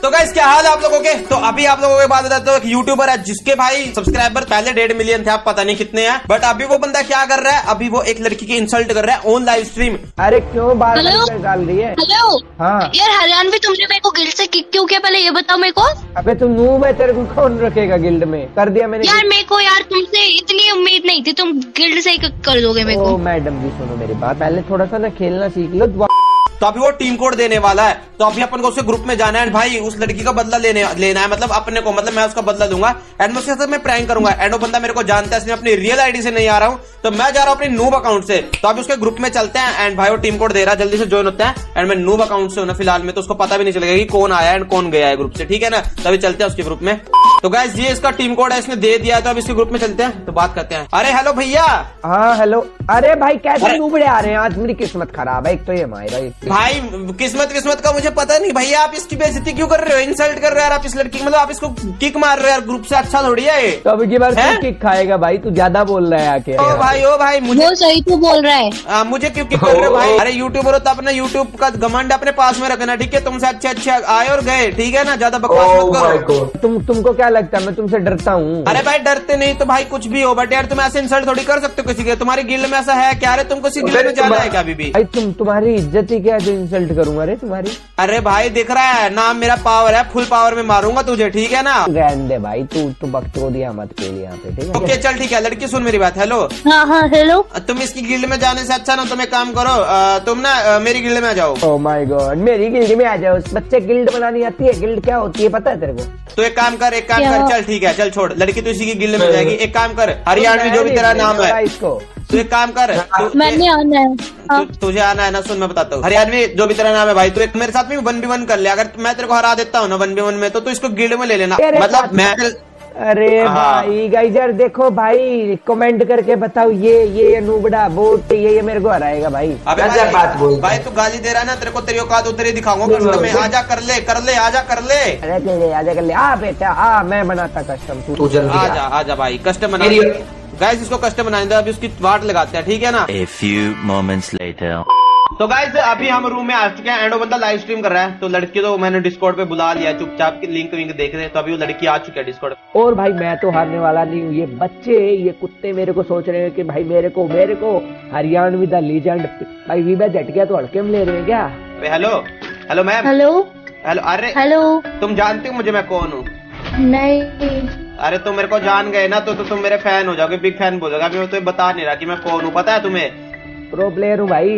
तो गाइस क्या हाल है आप लोगों के। तो अभी आप लोगों के बात बताते हो, एक यूट्यूबर है जिसके भाई सब्सक्राइबर पहले 1.5 मिलियन थे, आप पता नहीं कितने हैं, बट अभी वो बंदा क्या कर रहा है, अभी वो एक लड़की की इंसल्ट कर रहा है ऑन लाइव स्ट्रीम। अरे क्यों बार डाल रही है? हेलो हाँ यार हरियाणवी, तुमने मेरे को गिल्ड से किक क्यों किया, पहले ये बताओ मेरे को। अबे तुम नूब है, तेरे को कौन रखेगा गिल्ड में? कर दिया मैंने यार मेरे को यार तुमसे इतनी उम्मीद नहीं थी, तुम गिल्ड से ही किक कर दोगे मेरे को। ओ मैडम जी सुनो मेरी बात, पहले थोड़ा सा ना खेलना सीख लो। तो अभी वो टीम कोड देने वाला है, तो अभी अपन को उसके ग्रुप में जाना है भाई, उस लड़की का बदला लेना है, मतलब अपने को, मतलब मैं उसका बदला लूंगा एंड मैं उसके साथ मैं प्रैंक करूंगा। एंड वो बंदा मेरे को जानता है, इसलिए अपनी रियल आईडी से नहीं आ रहा हूँ, तो मैं जा रहा हूँ अपनी नूब अकाउंट से। तो अभी उसके ग्रुप में चलते हैं एंड भाई वो टीम कोड दे रहा है, जल्दी से ज्वाइन होता है। एंड मैं नूब अकाउंट से हूँ ना फिलहाल में, तो उसको पता भी नहीं चलेगा कि कौन आया एंड कौन गया है ग्रुप से, ठीक है ना। तभी चलते हैं उसके ग्रुप में। तो गाइस ये इसका टीम कोड है, इसने दे दिया है, तो अब इसके ग्रुप में चलते हैं, तो बात करते हैं। अरे हेलो भैया। हाँ हेलो। अरे भाई कैसे नूबड़े आ रहे हैं आज? मेरी किस्मत खराब है, एक तो ये मायरा भाई किस्मत का मुझे पता नहीं भैया, आप इसकी बेइज्जती क्यों कर रहे हो, इंसल्ट कर रहे हो यार आप इस लड़की की, मतलब आप इसको किक मार रहे हो यार ग्रुप से, अच्छा थोड़ी है ये। तो अब की बार किक खाएगा भाई, तू ज्यादा बोल रहा है आके। ओ भाई मुझे वो सही तो बोल रहा है। मुझे क्यों किक कर रहे हो भाई? अरे यूट्यूबर हो तो अपने यूट्यूब का घमंड अपने पास में रखना, ठीक है। तुमसे अच्छे आए और गए, ठीक है ना, ज्यादा बकवास मत करो। तुमको क्या लगता है मैं तुमसे डरता हूँ? अरे भाई डरते नहीं तो भाई कुछ भी हो, बट यार तुम ऐसे इंसल्ट थोड़ी कर सकते हो किसी के। तुम्हारी गिल्ड में ऐसा है क्या? अरे तुमको किसी गिल्ड में जाना है क्या अभी भी? भाई तुम्हारी इज्जत ही क्या जो इंसल्ट करूंगा? अरे तुम्हारी, अरे भाई दिख रहा है नाम मेरा पावर है, फुल पावर में मारूंगा तुझे, ठीक है ना। रहने दे भाई, तू बकचोदिया मत खेल यहाँ पे, ठीक है। ओके चल ठीक है। लड़की सुन मेरी बात। हेलो। हाँ हेलो। तुम इसकी गिल्ड में जाने से अच्छा ना तुम एक काम करो, तुम ना मेरी गिल्ड में आ जाओ। ओह माय गॉड, मेरी गिल्ड में आ जाओ। बच्चे गिल्ड बनानी आती है? गिल्ड क्या होती है पता है तेरे को? तो एक काम कर चल ठीक है, चल छोड़, लड़की तो इसी की गिल्ड में जाएगी। एक काम कर, हरियाणवी जो भी तेरा नाम है इसको, तो एक काम कर, मैंने आना है। तुझे आना है ना, सुन मैं बताता हूँ। हरियाणवी जो भी तेरा नाम है भाई, तू एक मेरे साथ में 1v1 कर ले। अगर मैं तेरे को हरा देता हूँ ना 1v1 में, तो तू इसको गिल्ड में ले लेना, मतलब मैं। अरे भाई गाइस यार देखो भाई, कमेंट करके बताओ ये नूबड़ा बोट ये मेरे को हराएगा भाई। अबे बात बोल भाई, तू गाली दे रहा है ना, तेरे को तेरी औकात उतरी दिखाऊंगा कस्टम में। आजा कर ले आजा कर ले। अरे आजा कर ले। हाँ बेटा हाँ, मैं बनाता कस्टम, तू जल्दी आजा भाई, कस्टम बना। गाइस इसको कस्टम बनाने दो, अभी उसकी वाट लगाते हैं, ठीक है ना। A few moments later. तो गाइस अभी हम रूम में आ चुके हैं एंड वो बंदा लाइव स्ट्रीम कर रहा है। तो लड़की तो मैंने डिस्कॉर्ड पे बुला लिया, चुपचाप की लिंक विंक देख रहे। तो अभी वो लड़की आ चुकी है डिस्कॉर्ड पे। और भाई मैं तो हारने वाला नहीं हूँ। ये बच्चे ये कुत्ते मेरे को सोच रहे हैं कि भाई मेरे को हरियाणवी द लीजेंड भाई वीबा झट गया तो हल्के में ले रहे हैं क्या? Hello ma'am. हेलो। अरे हेलो। तुम जानती हो मुझे मैं कौन हूँ? नहीं। अरे तुम मेरे को जान गए ना, तो तुम मेरे फैन हो जाओगे, बिग फैन बोलोगे। अभी मैं तुम्हें बता नहीं रहा कि मैं कौन हूँ, पता है तुम्हें? प्रो प्लेयर हूँ भाई।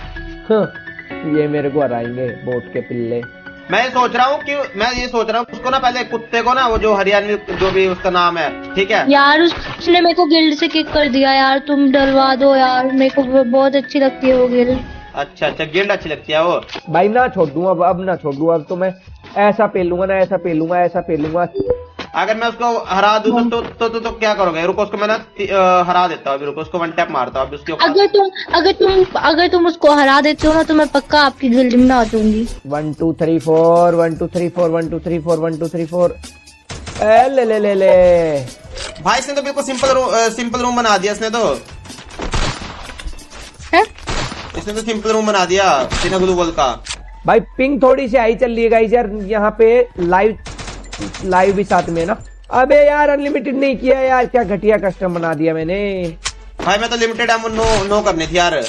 ये मेरे को हराएंगे बोट के पिल्ले। मैं ये सोच रहा हूँ उसको ना, पहले कुत्ते को ना, वो जो हरियाणवी जो भी उसका नाम है, ठीक है यार, उसने मेरे को गिल्ड से किक कर दिया यार, तुम डलवा दो यार, मेरे को बहुत अच्छी लगती है वो गिल्ड। अच्छा गिल्ड अच्छी लगती है वो भाई। ना छोड़ दूँ अब ना छोड़ दूँ, अब तो मैं ऐसा पेलूंगा ना, ऐसा पेलूंगा। अगर मैं उसको हरा दूं तो क्या करोगे? रुको उसको मैं ना हरा देता हूँ, अभी रुको उसको वन टैप मारता हूँ उसके। अगर तुम उसको हरा देते हो ना, तो मैं पक्का आपकी गिल्ड में आ जाऊंगी। 1 2 3 4 1 2 3 4 1 2 3 4 1 2 3 4। ले भाई इसने तो बिल्कुल सिंपल रूम बना दिया इसने तो। इसने तो सिंपल रूम बना दिया बिना ग्लूवॉल का। भाई पिंग थोड़ी सी आई चल रही है गाइस यार, यहाँ पे लाइव भी साथ में ना। अबे यार अनलिमिटेड नहीं किया यार, क्या घटिया कस्टम बना दिया मैंने भाई। मैं तो लिमिटेड एमो नो करनी थी यार।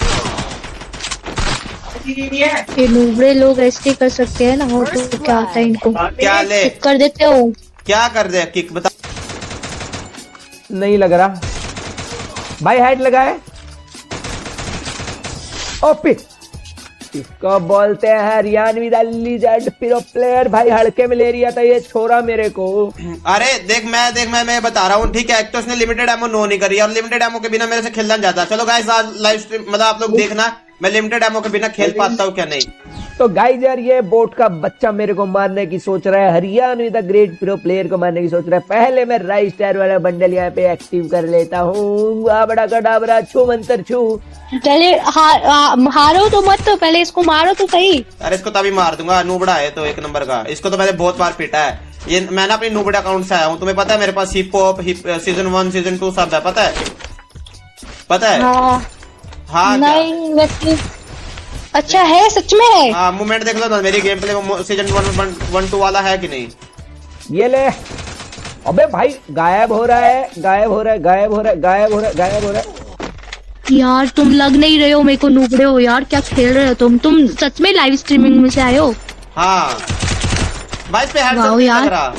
ये नूबड़े लोग ऐसे कर सकते हैं ना, हो तो क्या आता है इनको? क्या ले कर देते हो? क्या कर दे किक बता? नहीं लग रहा भाई, हेड लगा है। ओपी इसको बोलते हैं Haryanvi the legend pro player. भाई हड़के में ले रहा था ये छोरा मेरे को। अरे देख मैं बता रहा हूँ, ठीक है। एक तो उसने लिमिटेड एमो नो नहीं करी, और लिमिटेड एमो के बिना मेरे से खेलना जाता। चलो गाइस आज लाइव स्ट्रीम मतलब आप लोग देखना मैं लिमिटेड एमो के बिना खेल पाता हूँ क्या नहीं। तो गाइस यार ये बोट का बच्चा मेरे को मारने की सोच रहा है, Haryanvi the great pro player को मारने की सोच रहा है। पहले मैं राइस स्टार वाला बंडल यहाँ पे एक्टिव कर लेता हूँ। बड़ा कडाबरा छू मंतर छू। पहले हारो तो मत, तो पहले इसको मारो तो सही। अरे इसको तभी मार दूंगा, नूबड़ा है तो एक नंबर का। इसको तो मैंने बहुत बार पीटा है। ये मैं ना अपनी नूबड़ा अकाउंट से आया हूँ, तुम्हें पता है मेरे पास हिप हॉप सीजन 1 सीजन 2 सब है, पता है? हाँ हाँ नहीं वैसे अच्छा है, सच में है? हाँ मूवमेंट देख लो ना मेरी गेम प्ले सीजन 1-2 वाला है कि नहीं। ये ले। अबे भाई गायब हो रहा है, गायब हो रहा है, गायब हो रहा है, गायब हो रहा है, गायब हो रहा है। यार तुम लग नहीं रहे हो मेरे को नूबड़े हो यार, क्या खेल रहे हो तुम सच में लाइव स्ट्रीमिंग में से आए हो? हाँ भाई इस पे हेडशॉट वाओ नहीं यार। लग रहा।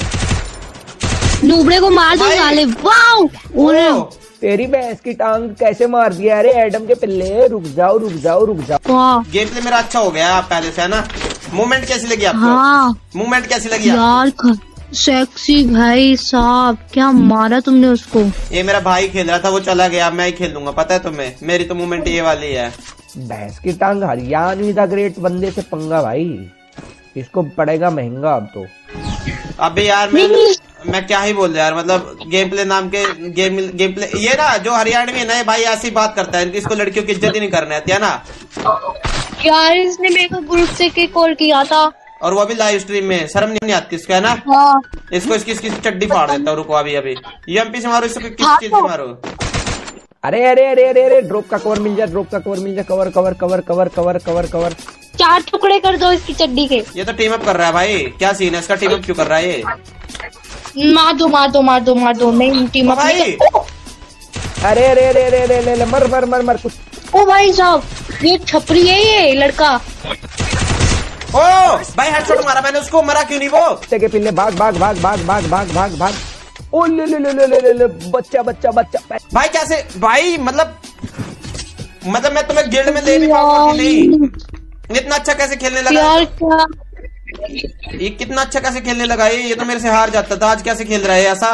नूबड़े को मार दो भाई। साले। वाओ ओरे ओ, तेरी भैंस की टांग कैसे मार दिया? अरे एडम के पिल्ले रुक जाओ रुक जाओ रुक जाओ। वाह गेम प्ले मेरा अच्छा हो गया आप पहले से है ना। मूवमेंट कैसी लगी आपको? हाँ मूवमेंट कैसी लगी आपको? यार सेक्सी भाई साहब, क्या मारा तुमने उसको। ये मेरा भाई खेल रहा था वो चला गया, मैं ही खेल लूंगा पता है तुम्हें। मेरी तो मूवमेंट ये वाली है। भैंस की टांग हरियाणवी द ग्रेट बंदे से पंगा भाई, इसको पड़ेगा महंगा अब तो। अबे यार मैं क्या ही बोल यार, मतलब गेम प्ले नाम के गेम प्ले ये ना जो हरियाणवी है ना ये भाई ऐसी बात करता है, इसको लड़कियों की इज्जत ही नहीं करने आती है ना। यार इसने मेरे को ग्रुप से कॉल किया था और वो भी लाइव स्ट्रीम में, शर्म नहीं आती इसको है ना। हाँ। इसको इसकी चड्डी फाड़ देता हूँ, रुको अभी अभी यूएमपी से मारो इसको, किस हाँ चीज तो। से मारो। अरे अरे अरे अरे अरे ड्रॉप का कवर मिल जाए, ड्रॉप का कवर मिल जाए, cover cover cover cover cover cover cover. 4 टुकड़े कर दो इसकी चड्डी के। ये तो टीम अप कर रहा है भाई, क्या सीन है इसका? टीम अप क्यों कर रहा है ये? मार दो मार दो मार दो मार दो, नहीं टीम अप भाई। नहीं कर- अरे अरे अरे अरे अरे अरे मर मर मर मर कुछ। ओ भाई साहब ये छपरी है ये लड़का। ओ भाई हेडशॉट मारा मैंने उसको, मरा क्यों नहीं वो? कुत्ते के पिल्ले भाग भाग भाग भाग भाग भाग भाग भाग। ओ ले ले ले ले ले ले ले बच्चा बच्चा बच्चा। भाई कैसे भाई, मतलब मैं तुम्हें गिल्ड में ले नहीं पाऊंगा कि नहीं? इतना अच्छा कैसे खेलने लगा? यार क्या ये कितना अच्छा कैसे खेलने लगा ये तो मेरे से हार जाता था, आज कैसे खेल रहा है ऐसा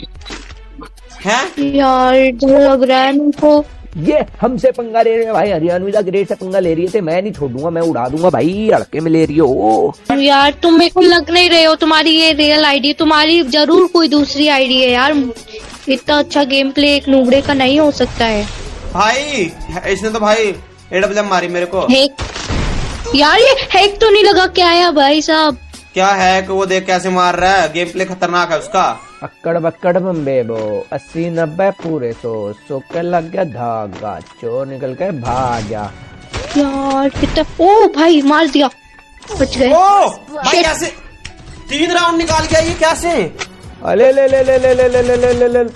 है? यार डर लग रहा है मेरे को। ये हमसे पंगा ले रहे हैं भाई, हरियाणवी द ग्रेट से पंगा ले रही है, मैं नहीं छोड़ूंगा, मैं उड़ा दूंगा भाई। अड़के में ले रही हो यार तुम मेरे को लग नहीं रहे हो, तुम्हारी ये रियल आईडी, तुम्हारी जरूर कोई दूसरी आईडी है यार। इतना अच्छा गेम प्ले एक नूबड़े का नहीं हो सकता है भाई। इसने तो भाई एडब्ल्यूएम मारी मेरे को। हैक यार, ये हैक तो नहीं लगा क्या है भाई साहब? क्या है कि वो देख कैसे मार रहा है, गेम प्ले खतरनाक है उसका। अक्कड़ बक्कड़ बम्बे बो 80-90 पूरे 100 के लग गया धागा, चोर निकल के भाग गया। यार कितना, ओ भाई मार दिया, बच गए। ओ भाई कैसे 3 राउंड निकाल गया ये कैसे? अरे ले ले ले ले ले ले ले ले ले ले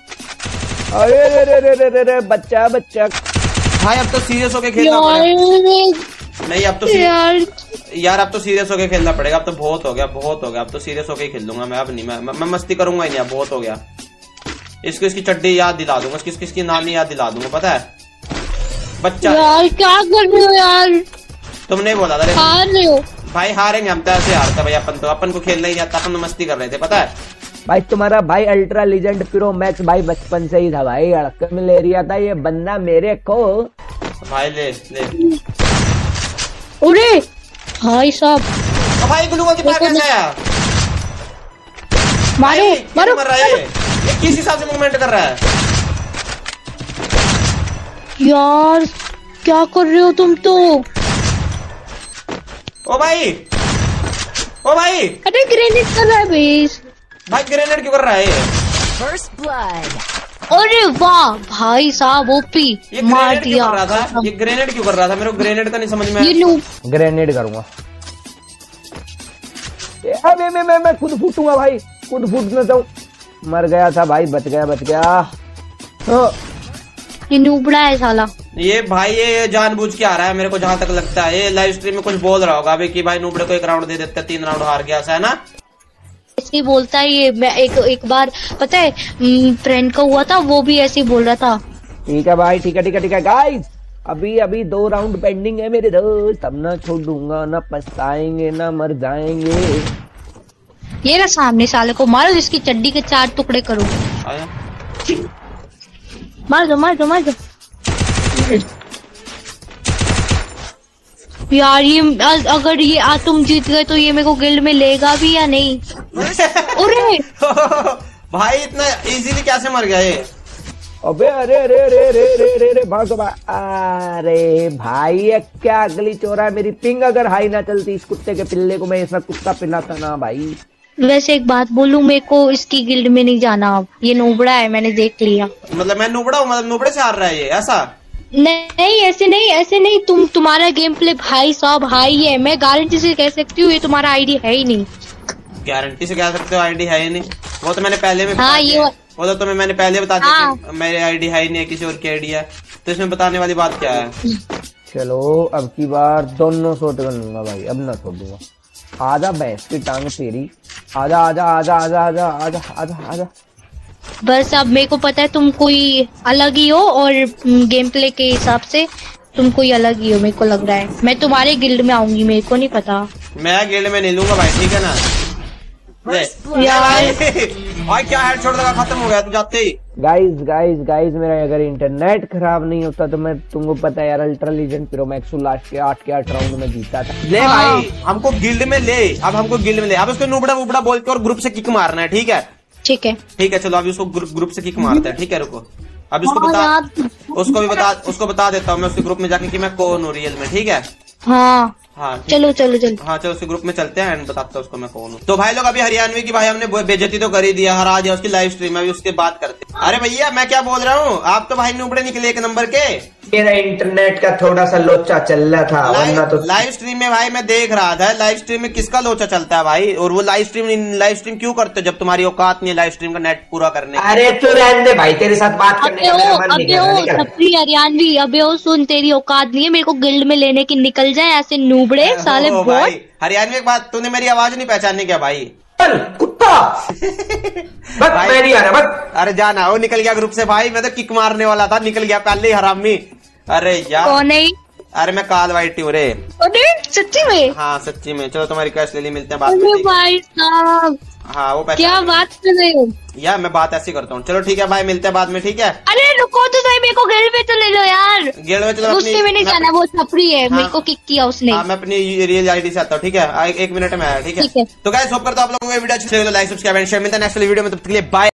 अरे रे रे रे रे रे रे बच्चा बच्चा। भाई अब तो सीरियस होके खेलना पड़ेगा। नहीं अब तो यार अब तो सीरियस होके खेलना पड़ेगा, अब तो बहुत हो गया अब तो सीरियस होके ही खेल लूंगा मैं। अब नहीं मैं मस्ती करूंगा ही नहीं, अब बहुत हो गया। इसको इसकी चड्डी याद दिला दूंगा, इसकी नानी याद दिला दूंगा पता है बच्चा। यार क्या कर रहे हो यार, तुमने बोला था हार रहे हो भाई। हारेंगे हम तो, ऐसे हारता भाई। अपन को खेलना ही नहीं आता, अपन तो मस्ती कर रहे थे पता है। भाई तुम्हारा भाई अल्ट्रा लीजेंड प्रो मैक्स भाई बचपन से ही था भाई, अड़के में ले रिया था ये बंदा मेरे को। भाई ले अरे भाई साहब भाई ग्लूवा की पार कैसे आया? मारो भाई, मारो मर रहा है ये किस हिसाब से मूवमेंट कर रहा है? यार क्या कर रहे हो तुम तो? ओ भाई अरे ग्रेनेड कर रहा है बेस। भाई ग्रेनेड क्यों कर रहा है ये? अरे वाह भाई साहब ओपी ये मार ग्रेनेड क्यों दिया। कर रहा था? ये ग्रेनेड क्यों कर रहा था? मेरे को ग्रेनेड का नहीं समझ में ये आया। नूब ग्रेनेड करूंगा। अबे मैं खुद फूटूंगा भाई, खुद फूटना चाहूं। मर गया था भाई, बच गया। हाँ। ये नूबड़ा है साला। ये भाई ये जानबूझ के आ रहा है मेरे को जहां तक लगता है। ये लाइव स्ट्रीम में कुछ बोल रहा होगा अभी कि भाई नूबड़े को 1 राउंड दे देते, 3 राउंड हार गया ऐसा है ना? ऐसे ही बोलता है ये। मैं एक बार पता है फ्रेंड का हुआ था, वो भी ऐसे ही बोल रहा था। ठीक है भाई, ठीक है गाइस, अभी 2 राउंड पेंडिंग है मेरे दोस्त, तब ना छोड़ूंगा, ना पछताएंगे ना मर जाएंगे। ये ना सामने साले को मारो, इसकी चड्डी के 4 टुकड़े करो। आया? मार दो यार। ये अगर ये तुम जीत गए तो ये मेरे को गिल्ड में लेगा भी या नहीं? अरे भाई इतना इजीली कैसे मर गया ये? अबे अरे अरे अरे अरे अरे अरे अरे भागो अरे भाई ये क्या अगली चोरा है मेरी। पिंग अगर हाई ना चलती इस कुत्ते के पिल्ले को मैं इसमें कुत्ता पिलाता ना भाई। वैसे एक बात बोलूं, मेरे को इसकी गिल्ड में नहीं जाना अब, ये नूबड़ा है मैंने देख लिया। मतलब मैं नूबड़ा हूँ, मतलब नूबड़े से हार रहा है ये ऐसा? नहीं ऐसे नहीं तुम्हारा गेम प्ले भाई साहब हाई है। मैं गारंटी से कह सकती हूँ ये तुम्हारा आईडी है ही नहीं। गारंटी से कह सकते हो आईडी है ही नहीं? वो तो मैंने पहले में हाँ ये वो तो तुम्हें मैंने पहले बता दिया हाँ। कि मेरे आईडी है ही नहीं है, किसी और की आईडी है। तो इसमें बताने वाली बात क्या है? चलो अब की बार दोनों शॉट कर लूंगा भाई, अब ना छोड़ूंगा। आजा भैंस की टांग तेरी, आजा आजा आजा आजा आजा आजा आजा आजा। बस अब मेरे को पता है तुम कोई अलग ही हो और गेम प्ले के हिसाब से तुम कोई अलग ही हो। मेरे को लग रहा है मैं तुम्हारे गिल्ड में आऊंगी, मेरे को नहीं पता। मैं गिल्ड में नहीं लूंगा भाई, ठीक है ना? यार भाई क्या हेडशॉट लगा, खत्म हो गया तू जाते ही। गाइस मेरा अगर इंटरनेट खराब नहीं होता तो मैं, तुमको पता है यार, ultra legend pro max last के 8 राउंड में जीता था। ले भाई हमको गिल्ड में ले, अब हमको गिल्ड में ले। अब उसको नुबड़ा वुबड़ा बोल के और ग्रुप से किक मारना है, ठीक है? ठीक है चलो अभी उसको ग्रुप से किक मारते हैं, ठीक है? रुको अब उसको बता देता हूँ मैं उसके ग्रुप में जाके कि मैं कौन हूँ रियल में, ठीक है? हाँ हाँ ठीक चलो हाँ चलो उसके ग्रुप में चलते हैं एंड बताता हूँ उसको मैं कौन हूँ। तो भाई लोग अभी हरियाणवी की भाई हमने बेइज्जती तो कर ही दिया, हरा दिया उसकी लाइव स्ट्रीम में, अभी उसके बात करते हैं। अरे भैया मैं क्या बोल रहा हूँ, आप तो भाई नुबड़े निकले एक नंबर के। मेरा इंटरनेट का थोड़ा सा लोचा चल रहा था, वरना तो लाइव स्ट्रीम में भाई मैं देख रहा था, लाइव स्ट्रीम में किसका लोचा चलता है भाई? और वो लाइव स्ट्रीम क्यों करते हो जब तुम्हारी औकात नहीं है लाइव स्ट्रीम का नेट पूरा करने? अरे तू रहने दे भाई, तेरे साथ बात करने का मेरा मन नहीं कर रहा, निकल। छपरी हरियाणवी अबे ओ सुन, तेरी औकात नहीं है मेरे को गिल्ड में लेने की, निकल जाए ऐसे नूबड़े साले ओ बॉट। भाई हरियाणवी एक बात, तूने मेरी आवाज नहीं पहचानी क्या भाई? चल कुत्ता बस भाई- मैं नहीं आ रहा, बस। अरे जाना, वो निकल गया ग्रुप से भाई, मैं तो किक मारने वाला था, निकल गया पहले ही हरामी। अरे यार कौन है? अरे मैं काल वाइट हूँ रे। अरे सच्ची में? हाँ सच्ची में। चलो तुम्हारी रिक्वेस्ट ले ली, मिलते हैं बात अरे करते हैं। भाई साहब हाँ वो पैसा क्या बात कर रहे हो? यार मैं बात ऐसी करता हूँ। चलो ठीक है भाई, मिलते हैं बाद में, ठीक है? अरे रुको तो सही, मेरे को गिल्ड में तो ले लो यार। गिल्ड में चलो गुस्से में नहीं जाना, वो छपरी है, मेरे को किक किया उसने। हाँ मैं अपनी रियल आईडी से आता हूँ, ठीक है? एक मिनट में आया, ठीक है? ठीक है। तो गाइस होप करता हूँ आप लोगों को ये वीडियो अच्छी लगी तो लाइक सब्सक्राइब एंड शेयर। मिलता है नेक्स्ट वीडियो में, तब तक के लिए बाय।